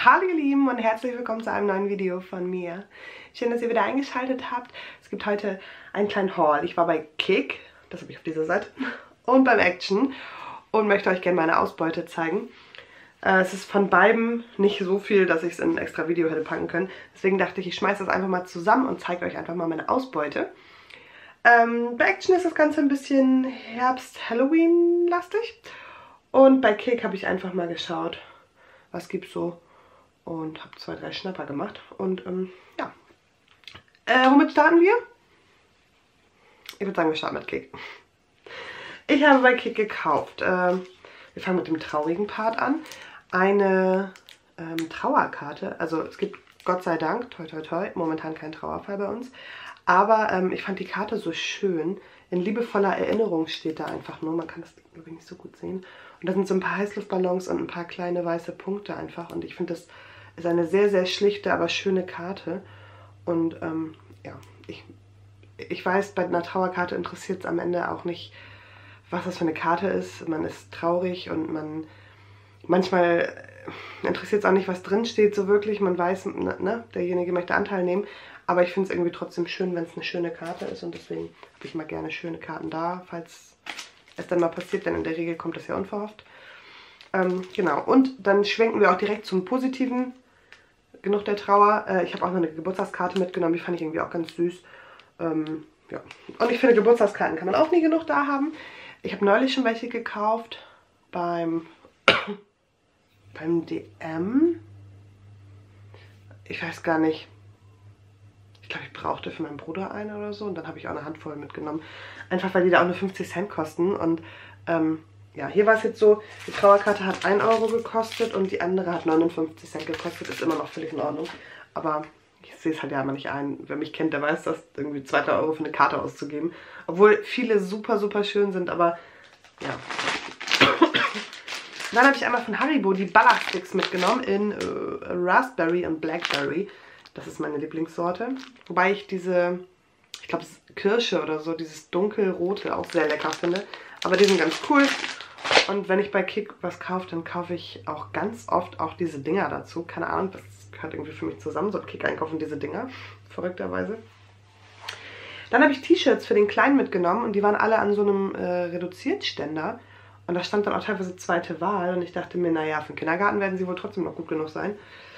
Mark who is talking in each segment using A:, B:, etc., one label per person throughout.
A: Hallo ihr Lieben und herzlich willkommen zu einem neuen Video von mir. Schön, dass ihr wieder eingeschaltet habt. Es gibt heute einen kleinen Haul. Ich war bei Kick, das habe ich auf dieser Seite, und beim Action und möchte euch gerne meine Ausbeute zeigen. Es ist von beiden nicht so viel, dass ich es in ein extra Video hätte packen können. Deswegen dachte ich, ich schmeiße das einfach mal zusammen und zeige euch einfach mal meine Ausbeute. Bei Action ist das Ganze ein bisschen Herbst-Halloween-lastig. Und bei Kick habe ich einfach mal geschaut, was gibt's so. Und habe 2, 3 Schnapper gemacht. Und ja. Womit starten wir? Ich würde sagen, wir starten mit Kick. Ich habe bei Kick gekauft. Wir fangen mit dem traurigen Part an. Eine Trauerkarte. Also es gibt Gott sei Dank, toi toi toi, momentan kein Trauerfall bei uns. Aber ich fand die Karte so schön. In liebevoller Erinnerung steht da einfach nur. Man kann das glaube ich nicht so gut sehen. Und da sind so ein paar Heißluftballons und ein paar kleine weiße Punkte einfach. Und ich finde, das ist eine sehr, sehr schlichte, aber schöne Karte. Und ja, ich weiß, bei einer Trauerkarte interessiert es am Ende auch nicht, was das für eine Karte ist. Man ist traurig und manchmal interessiert es auch nicht, was drin steht so wirklich. Man weiß, ne, derjenige möchte Anteil nehmen. Aber ich finde es irgendwie trotzdem schön, wenn es eine schöne Karte ist. Und deswegen habe ich mal gerne schöne Karten da, falls es dann mal passiert. Denn in der Regel kommt das ja unverhofft. Genau, und dann schwenken wir auch direkt zum Positiven. Genug der Trauer. Ich habe auch noch eine Geburtstagskarte mitgenommen. Die fand ich irgendwie auch ganz süß. Ja. Und ich finde, Geburtstagskarten kann man auch nie genug da haben. Ich habe neulich schon welche gekauft beim DM. Ich weiß gar nicht. Ich glaube, ich brauchte für meinen Bruder eine oder so. Und dann habe ich auch eine Handvoll mitgenommen. Einfach, weil die da auch nur 50 Cent kosten. Und ja, hier war es jetzt so, die Trauerkarte hat 1 Euro gekostet und die andere hat 59 Cent gekostet. Ist immer noch völlig in Ordnung. Aber ich sehe es halt ja immer nicht ein. Wer mich kennt, der weiß, dass irgendwie 2, 3 Euro für eine Karte auszugeben. Obwohl viele super, super schön sind, aber ja. Dann habe ich einmal von Haribo die Ballersticks mitgenommen in Raspberry und Blackberry. Das ist meine Lieblingssorte. Wobei ich diese, ich glaube es ist Kirsche oder so, dieses dunkelrote auch sehr lecker finde. Aber die sind ganz cool. Und wenn ich bei Kick was kaufe, dann kaufe ich auch ganz oft auch diese Dinger dazu. Keine Ahnung, das gehört irgendwie für mich zusammen. So Kick einkaufen diese Dinger. Verrückterweise. Dann habe ich T-Shirts für den Kleinen mitgenommen. Und die waren alle an so einem Reduziertständer. Und da stand dann auch teilweise zweite Wahl. Und ich dachte mir, naja, für den Kindergarten werden sie wohl trotzdem noch gut genug sein.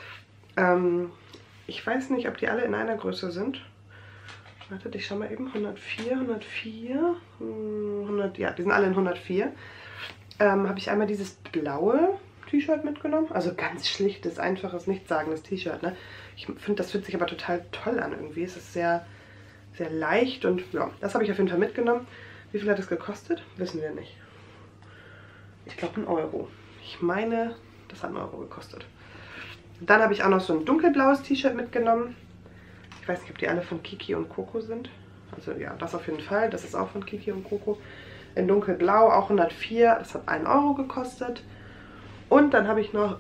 A: Ich weiß nicht, ob die alle in einer Größe sind. Wartet, ich schau mal eben. 104, 104, 100, ja, die sind alle in 104. Habe ich einmal dieses blaue T-Shirt mitgenommen. Also ganz schlichtes, einfaches, nichtssagendes T-Shirt. Ne? Ich finde, das fühlt sich aber total toll an irgendwie. Es ist sehr, sehr leicht und ja, das habe ich auf jeden Fall mitgenommen. Wie viel hat das gekostet? Wissen wir nicht. Ich glaube 1 Euro. Ich meine, das hat 1 Euro gekostet. Dann habe ich auch noch so ein dunkelblaues T-Shirt mitgenommen. Ich weiß nicht, ob die alle von Kiki und Coco sind. Also ja, das auf jeden Fall. Das ist auch von Kiki und Coco. In dunkelblau, auch 104. Das hat 1 Euro gekostet. Und dann habe ich noch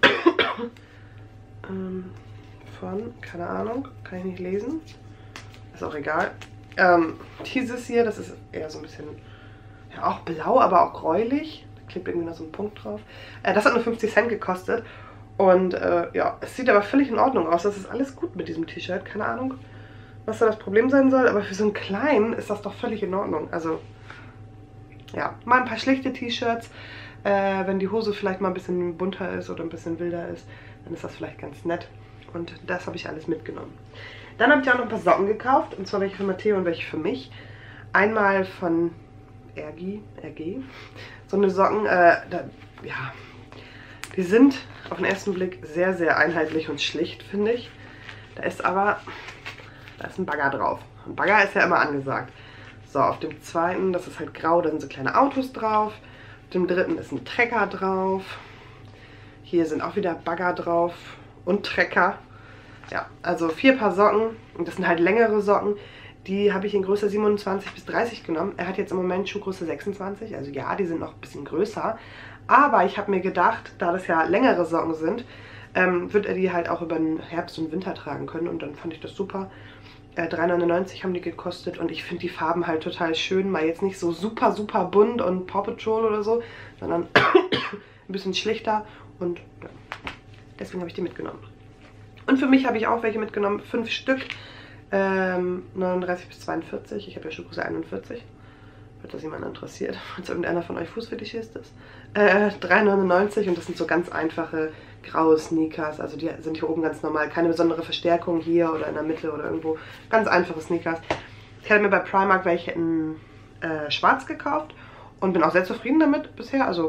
A: von, keine Ahnung, kann ich nicht lesen. Ist auch egal. Dieses hier, das ist eher so ein bisschen, ja auch blau, aber auch gräulich. Da klebt irgendwie noch so ein Punkt drauf. Das hat nur 50 Cent gekostet. Und ja, es sieht aber völlig in Ordnung aus. Das ist alles gut mit diesem T-Shirt. Keine Ahnung, was da das Problem sein soll. Aber für so einen Kleinen ist das doch völlig in Ordnung. Also, ja, mal ein paar schlichte T-Shirts. Wenn die Hose vielleicht mal ein bisschen bunter ist oder ein bisschen wilder ist, dann ist das vielleicht ganz nett. Und das habe ich alles mitgenommen. Dann habe ich auch noch ein paar Socken gekauft. Und zwar welche für Matteo und welche für mich. Einmal von RG. So eine Socken, ja, die sind auf den ersten Blick sehr, sehr einheitlich und schlicht, finde ich. Da ist ein Bagger drauf. Ein Bagger ist ja immer angesagt. So, auf dem zweiten, das ist halt grau, da sind so kleine Autos drauf. Auf dem dritten ist ein Trecker drauf. Hier sind auch wieder Bagger drauf und Trecker. Ja, also 4 Paar Socken. Und das sind halt längere Socken. Die habe ich in Größe 27 bis 30 genommen. Er hat jetzt im Moment Schuhgröße 26. Also ja, die sind noch ein bisschen größer. Aber ich habe mir gedacht, da das ja längere Socken sind, wird er die halt auch über den Herbst und Winter tragen können. Und dann fand ich das super. 3,99 haben die gekostet. Und ich finde die Farben halt total schön. Mal jetzt nicht so super, super bunt und Paw Patrol oder so, sondern ein bisschen schlichter. Und ja, Deswegen habe ich die mitgenommen. Und für mich habe ich auch welche mitgenommen. 5 Stück. 39 bis 42. Ich habe ja Schuhgröße 41. Falls das jemand interessiert. Falls irgendeiner von euch Fußfetischist ist. 3,99 und das sind so ganz einfache graue Sneakers. Also die sind hier oben ganz normal. Keine besondere Verstärkung hier oder in der Mitte oder irgendwo. Ganz einfache Sneakers. Ich hatte mir bei Primark welche in schwarz gekauft und bin auch sehr zufrieden damit bisher. Also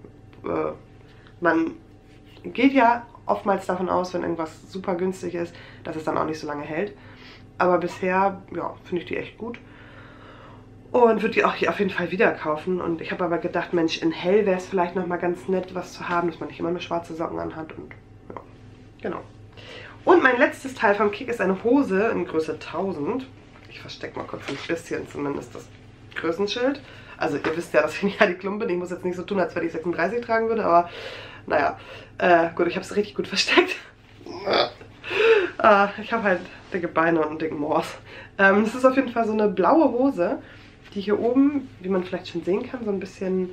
A: man geht ja oftmals davon aus, wenn irgendwas super günstig ist, dass es dann auch nicht so lange hält. Aber bisher, ja, finde ich die echt gut. Und würde die auch hier auf jeden Fall wieder kaufen. Und ich habe aber gedacht, Mensch, in hell wäre es vielleicht nochmal ganz nett, was zu haben, dass man nicht immer nur schwarze Socken anhat. Und ja, genau. Und mein letztes Teil vom Kick ist eine Hose in Größe 1000. Ich verstecke mal kurz ein bisschen zumindest das Größenschild. Also ihr wisst ja, dass ich nicht die Klumpe bin. Ich muss jetzt nicht so tun, als wenn ich 36 tragen würde, aber naja. Gut, ich habe es richtig gut versteckt. Ich habe halt dicke Beine und einen dicken Morse. Es ist auf jeden Fall so eine blaue Hose, die hier oben, wie man vielleicht schon sehen kann, so ein bisschen,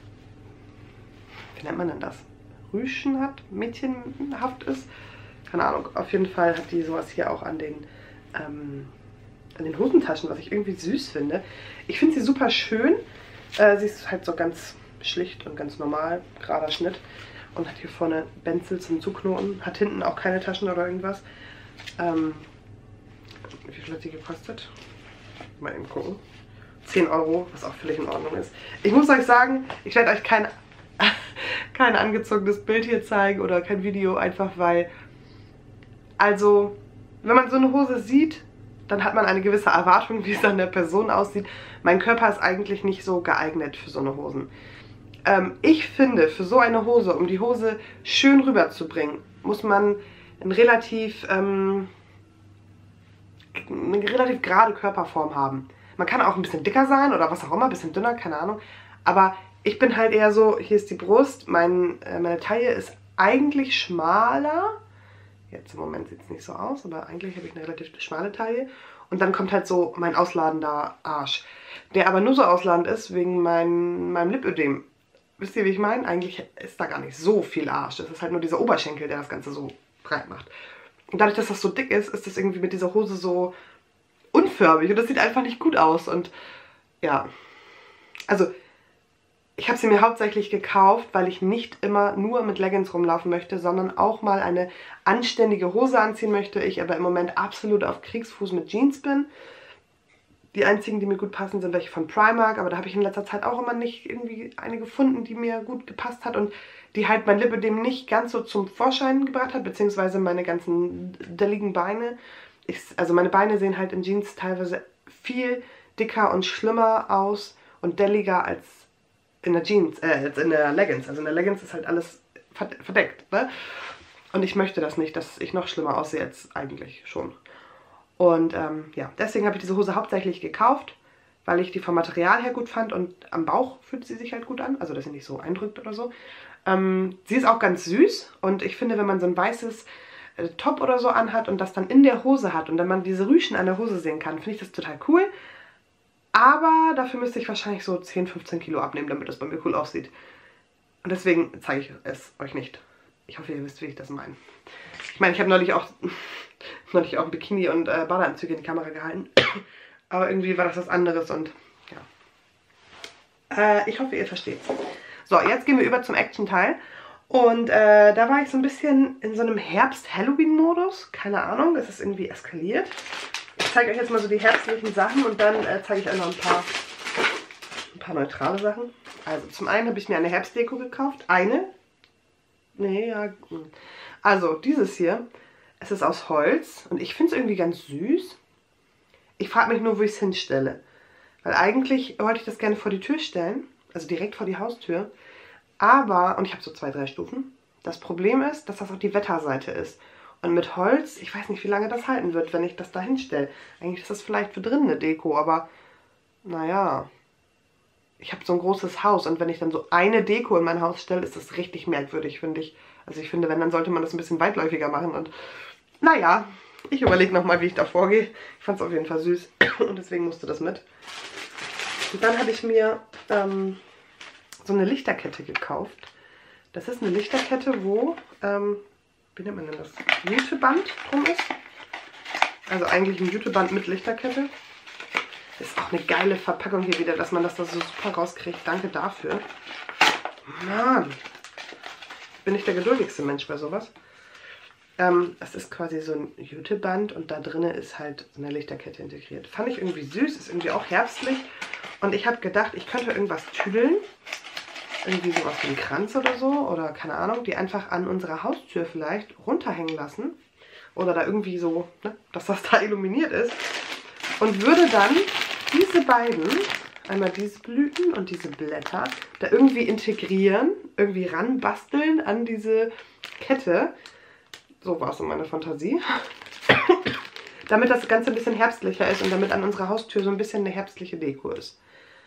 A: wie nennt man denn das? Rüschen hat, mädchenhaft ist. Keine Ahnung, auf jeden Fall hat die sowas hier auch an den Hosentaschen, was ich irgendwie süß finde. Ich finde sie super schön. Sie ist halt so ganz schlicht und ganz normal, gerader Schnitt. Und hat hier vorne Benzel zum Zuknoten. Hat hinten auch keine Taschen oder irgendwas. Wie viel hat die gekostet? Mal eben gucken. 10 €, was auch völlig in Ordnung ist. Ich muss euch sagen, ich werde euch kein angezogenes Bild hier zeigen oder kein Video, einfach weil, also, wenn man so eine Hose sieht, dann hat man eine gewisse Erwartung, wie es an der Person aussieht. Mein Körper ist eigentlich nicht so geeignet für so eine Hosen. Ich finde, für so eine Hose, um die Hose schön rüberzubringen, muss man eine relativ gerade Körperform haben. Man kann auch ein bisschen dicker sein oder was auch immer, ein bisschen dünner, keine Ahnung. Aber ich bin halt eher so, hier ist die Brust, meine Taille ist eigentlich schmaler. Jetzt im Moment sieht es nicht so aus, aber eigentlich habe ich eine relativ schmale Taille. Und dann kommt halt so mein ausladender Arsch, der aber nur so ausladend ist wegen meinem Lipödem. Wisst ihr, wie ich meine? Eigentlich ist da gar nicht so viel Arsch. Das ist halt nur dieser Oberschenkel, der das Ganze so breit macht. Und dadurch, dass das so dick ist, ist das irgendwie mit dieser Hose so unförmig. Und das sieht einfach nicht gut aus. Und ja, also ich habe sie mir hauptsächlich gekauft, weil ich nicht immer nur mit Leggings rumlaufen möchte, sondern auch mal eine anständige Hose anziehen möchte. Ich aber im Moment absolut auf Kriegsfuß mit Jeans bin. Die einzigen, die mir gut passen, sind welche von Primark, aber da habe ich in letzter Zeit auch immer nicht irgendwie eine gefunden, die mir gut gepasst hat und die halt mein Lipödem nicht ganz so zum Vorschein gebracht hat, beziehungsweise meine ganzen delligen Beine. Also meine Beine sehen halt in Jeans teilweise viel dicker und schlimmer aus und delliger als in der Jeans, als in der Leggings. Also in der Leggings ist halt alles verdeckt, ne? Und ich möchte das nicht, dass ich noch schlimmer aussehe als eigentlich schon. Und ja, deswegen habe ich diese Hose hauptsächlich gekauft, weil ich die vom Material her gut fand und am Bauch fühlt sie sich halt gut an, also dass sie nicht so eindrückt oder so. Sie ist auch ganz süß und ich finde, wenn man so ein weißes Top oder so anhat und das dann in der Hose hat und dann man diese Rüschen an der Hose sehen kann, finde ich das total cool. Aber dafür müsste ich wahrscheinlich so 10, 15 Kilo abnehmen, damit das bei mir cool aussieht. Und deswegen zeige ich es euch nicht. Ich hoffe, ihr wisst, wie ich das meine. Ich meine, ich habe neulich auch ein Bikini und Badeanzüge in die Kamera gehalten. Aber irgendwie war das was anderes und ja. Ich hoffe, ihr versteht. So, jetzt gehen wir über zum Action-Teil. Und da war ich so ein bisschen in so einem Herbst-Halloween-Modus. Keine Ahnung, es ist irgendwie eskaliert. Ich zeige euch jetzt mal so die herbstlichen Sachen und dann zeige ich euch noch ein paar neutrale Sachen. Also zum einen habe ich mir eine Herbstdeko gekauft. Also dieses hier. Es ist aus Holz und ich finde es irgendwie ganz süß. Ich frage mich nur, wo ich es hinstelle. Weil eigentlich wollte ich das gerne vor die Tür stellen. Also direkt vor die Haustür. Aber, und ich habe so 2, 3 Stufen. Das Problem ist, dass das auch die Wetterseite ist. Und mit Holz, ich weiß nicht, wie lange das halten wird, wenn ich das da hinstelle. Eigentlich ist das vielleicht für drinnen eine Deko, aber naja. Ich habe so ein großes Haus und wenn ich dann so eine Deko in mein Haus stelle, ist das richtig merkwürdig, finde ich. Also ich finde, wenn, dann sollte man das ein bisschen weitläufiger machen und naja, ich überlege nochmal, wie ich da vorgehe. Ich fand es auf jeden Fall süß und deswegen musste das mit. Und dann habe ich mir so eine Lichterkette gekauft. Das ist eine Lichterkette, wo wie nennt man denn das, Juteband drum ist. Also eigentlich ein Juteband mit Lichterkette. Ist auch eine geile Verpackung hier wieder, dass man das da so super rauskriegt. Danke dafür. Mann. Bin ich der geduldigste Mensch bei sowas. Es ist quasi so ein Juteband und da drinnen ist halt eine Lichterkette integriert. Fand ich irgendwie süß, ist irgendwie auch herbstlich. Und ich habe gedacht, ich könnte irgendwas tüdeln. Irgendwie sowas wie einen Kranz oder so. Oder keine Ahnung, die einfach an unserer Haustür vielleicht runterhängen lassen. Oder da irgendwie so, ne, dass das da illuminiert ist. Und würde dann diese beiden, einmal diese Blüten und diese Blätter, da irgendwie integrieren, irgendwie ranbasteln an diese Kette. So war es in meiner Fantasie. Damit das Ganze ein bisschen herbstlicher ist und damit an unserer Haustür so ein bisschen eine herbstliche Deko ist.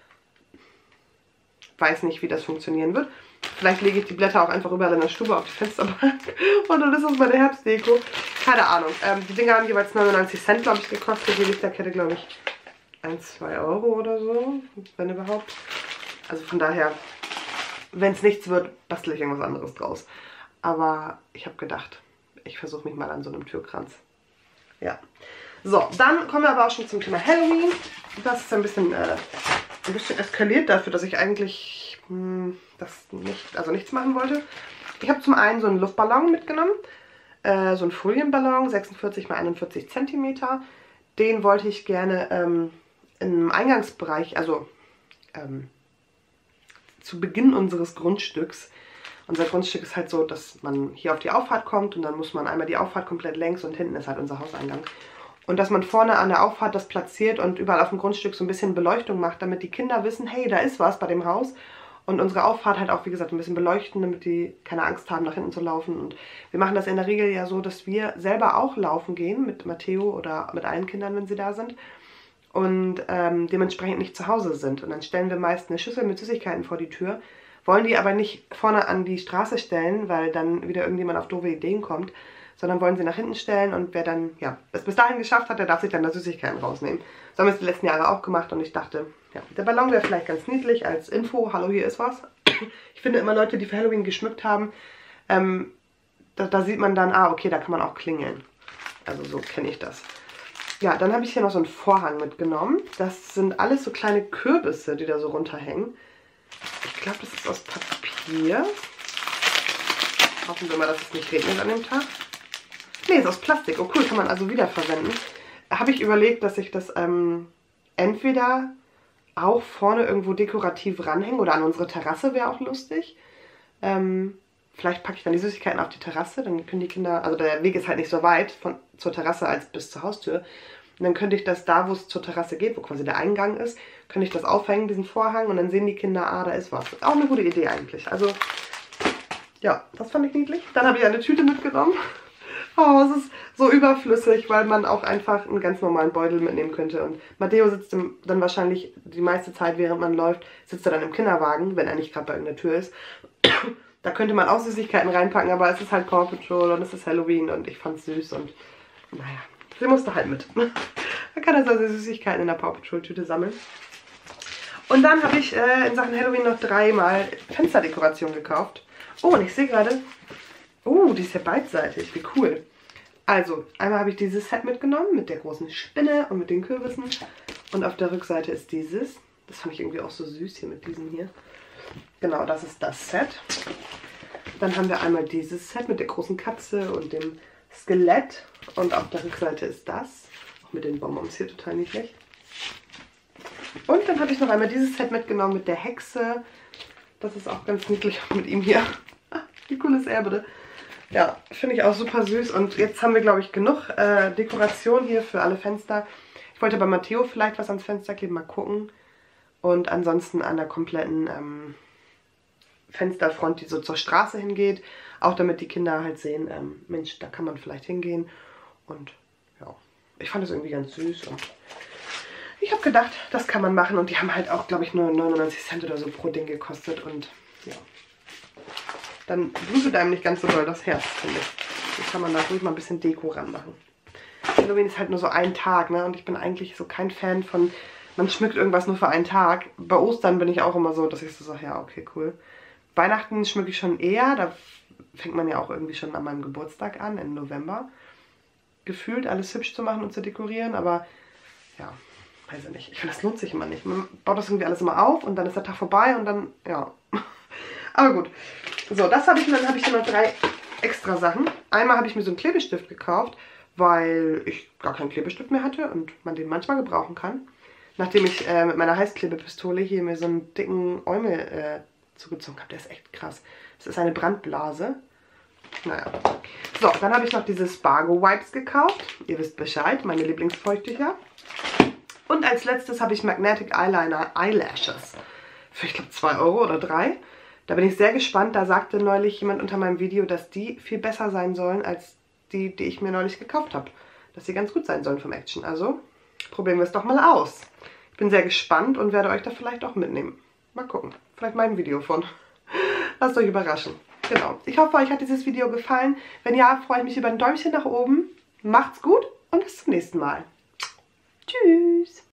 A: Weiß nicht, wie das funktionieren wird. Vielleicht lege ich die Blätter auch einfach überall in der Stube auf die Fensterbank und dann ist das meine Herbstdeko. Keine Ahnung. Die Dinger haben jeweils 99 Cent, glaube ich, gekostet. Die Lichterkette, glaube ich, 1, 2 Euro oder so, wenn überhaupt. Also von daher, wenn es nichts wird, bastle ich irgendwas anderes draus. Aber ich habe gedacht, ich versuche mich mal an so einem Türkranz. Ja. So, dann kommen wir aber auch schon zum Thema Halloween. Das ist ein bisschen eskaliert dafür, dass ich eigentlich nichts machen wollte. Ich habe zum einen so einen Luftballon mitgenommen. So einen Folienballon, 46 x 41 cm. Den wollte ich gerne im Eingangsbereich, also zu Beginn unseres Grundstücks. Unser Grundstück ist halt so, dass man hier auf die Auffahrt kommt und dann muss man einmal die Auffahrt komplett längs und hinten ist halt unser Hauseingang. Und dass man vorne an der Auffahrt das platziert und überall auf dem Grundstück so ein bisschen Beleuchtung macht, damit die Kinder wissen, hey, da ist was bei dem Haus. Und unsere Auffahrt halt auch, wie gesagt, ein bisschen beleuchten, damit die keine Angst haben, nach hinten zu laufen. Und wir machen das in der Regel ja so, dass wir selber auch laufen gehen mit Matteo oder mit allen Kindern, wenn sie da sind. Und dementsprechend nicht zu Hause sind. Und dann stellen wir meist eine Schüssel mit Süßigkeiten vor die Tür, wollen die aber nicht vorne an die Straße stellen, weil dann wieder irgendjemand auf doofe Ideen kommt, sondern wollen sie nach hinten stellen und wer dann, ja, es bis dahin geschafft hat, der darf sich dann da Süßigkeiten rausnehmen. So haben wir es die letzten Jahre auch gemacht und ich dachte, ja, der Ballon wäre vielleicht ganz niedlich als Info, hallo, hier ist was. Ich finde immer Leute, die für Halloween geschmückt haben, da sieht man dann, ah, okay, da kann man auch klingeln. Also so kenne ich das. Ja, dann habe ich hier noch so einen Vorhang mitgenommen. Das sind alles so kleine Kürbisse, die da so runterhängen. Ich glaube, das ist aus Papier. Hoffen wir mal, dass es nicht regnet an dem Tag. Ne, ist aus Plastik. Oh cool, kann man also wiederverwenden. Habe ich überlegt, dass ich das entweder auch vorne irgendwo dekorativ ranhänge oder an unsere Terrasse wäre auch lustig. Vielleicht packe ich dann die Süßigkeiten auf die Terrasse, dann können die Kinder, also der Weg ist halt nicht so weit zur Terrasse als bis zur Haustür. Und dann könnte ich das da, wo es zur Terrasse geht, wo quasi der Eingang ist, könnte ich das aufhängen, diesen Vorhang, und dann sehen die Kinder, ah, da ist was. Auch eine gute Idee eigentlich. Also, ja, das fand ich niedlich. Dann habe ich eine Tüte mitgenommen. Oh, es ist so überflüssig, weil man auch einfach einen ganz normalen Beutel mitnehmen könnte. Und Matteo sitzt dann wahrscheinlich die meiste Zeit, während man läuft, sitzt er dann im Kinderwagen, wenn er nicht gerade bei irgendeiner Tür ist. Da könnte man auch Süßigkeiten reinpacken, aber es ist halt Paw Patrol und es ist Halloween und ich fand's süß und naja, sie musste halt mit. Man kann also Süßigkeiten in der Paw Patrol Tüte sammeln. Und dann habe ich in Sachen Halloween noch 3-mal Fensterdekoration gekauft. Oh, und ich sehe gerade, oh, die ist ja beidseitig, wie cool. Also, einmal habe ich dieses Set mitgenommen mit der großen Spinne und mit den Kürbissen. Und auf der Rückseite ist dieses. Das fand ich irgendwie auch so süß hier mit diesem hier. Genau, das ist das Set. Dann haben wir einmal dieses Set mit der großen Katze und dem Skelett. Und auf der Rückseite ist das. Auch mit den Bonbons hier, total niedlich. Und dann habe ich noch einmal dieses Set mitgenommen mit der Hexe. Das ist auch ganz niedlich mit ihm hier. Wie cool ist er bitte? Ja, finde ich auch super süß. Und jetzt haben wir, glaube ich, genug Dekoration hier für alle Fenster. Ich wollte bei Matteo vielleicht was ans Fenster kleben, mal gucken. Und ansonsten an der kompletten Fensterfront, die so zur Straße hingeht. Auch damit die Kinder halt sehen, Mensch, da kann man vielleicht hingehen. Und ja, ich fand das irgendwie ganz süß. Und ich habe gedacht, das kann man machen. Und die haben halt auch, glaube ich, nur 99 Cent oder so pro Ding gekostet. Und ja, dann blutet einem nicht ganz so doll das Herz, finde ich. Dann kann man da ruhig mal ein bisschen Deko ranmachen. Halloween ist halt nur so ein Tag, ne? Und ich bin eigentlich so kein Fan von, man schmückt irgendwas nur für einen Tag. Bei Ostern bin ich auch immer so, dass ich so sage, ja, okay, cool. Weihnachten schmücke ich schon eher, da fängt man ja auch irgendwie schon an meinem Geburtstag an, im November. Gefühlt alles hübsch zu machen und zu dekorieren, aber ja, weiß ich nicht. Ich finde, das lohnt sich immer nicht. Man baut das irgendwie alles immer auf und dann ist der Tag vorbei und dann, ja. Aber gut. So, das habe ich und dann habe ich hier noch 3 extra Sachen. Einmal habe ich mir so einen Klebestift gekauft, weil ich gar keinen Klebestift mehr hatte und man den manchmal gebrauchen kann. Nachdem ich mit meiner Heißklebepistole hier mir so einen dicken Eumel zugezogen habe. Der ist echt krass. Das ist eine Brandblase. Naja. So, dann habe ich noch diese Spargo Wipes gekauft. Ihr wisst Bescheid, meine Lieblingsfeuchttücher. Und als letztes habe ich Magnetic Eyeliner Eyelashes. Für, ich glaube, 2 Euro oder 3. Da bin ich sehr gespannt. Da sagte neulich jemand unter meinem Video, dass die viel besser sein sollen als die ich mir neulich gekauft habe. Dass sie ganz gut sein sollen vom Action. Also probieren wir es doch mal aus. Ich bin sehr gespannt und werde euch da vielleicht auch mitnehmen. Mal gucken. Vielleicht mein Video von. Lasst euch überraschen. Genau. Ich hoffe, euch hat dieses Video gefallen. Wenn ja, freue ich mich über ein Däumchen nach oben. Macht's gut und bis zum nächsten Mal. Tschüss.